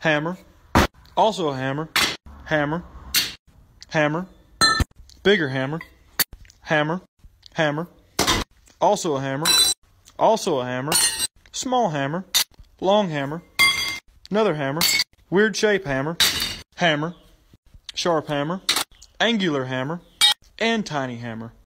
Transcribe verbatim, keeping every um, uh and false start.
hammer, also a hammer, hammer, hammer, bigger hammer, hammer, hammer, also a hammer, also a hammer, small hammer, long hammer, another hammer, weird shape hammer, hammer, sharp hammer, angular hammer, and tiny hammer.